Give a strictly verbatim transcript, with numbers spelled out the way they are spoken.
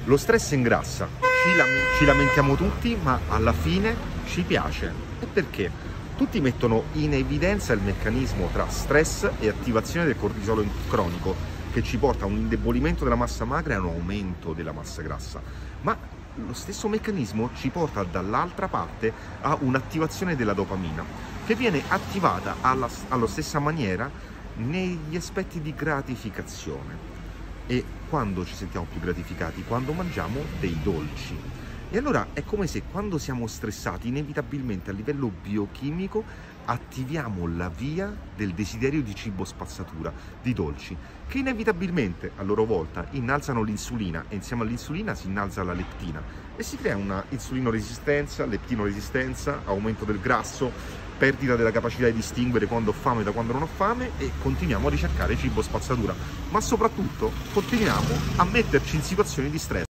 Lo stress ingrassa, ci, lam ci lamentiamo tutti, ma alla fine ci piace. E perché? Tutti mettono in evidenza il meccanismo tra stress e attivazione del cortisolo cronico, che ci porta a un indebolimento della massa magra e a un aumento della massa grassa. Ma lo stesso meccanismo ci porta dall'altra parte a un'attivazione della dopamina, che viene attivata alla, alla stessa maniera negli aspetti di gratificazione. E quando ci sentiamo più gratificati? Quando mangiamo dei dolci. E allora è come se quando siamo stressati, inevitabilmente a livello biochimico attiviamo la via del desiderio di cibo spazzatura, di dolci, che inevitabilmente a loro volta innalzano l'insulina e insieme all'insulina si innalza la leptina e si crea una insulinoresistenza, leptinoresistenza, aumento del grasso, perdita della capacità di distinguere quando ho fame da quando non ho fame e continuiamo a ricercare cibo spazzatura, ma soprattutto continuiamo a metterci in situazioni di stress.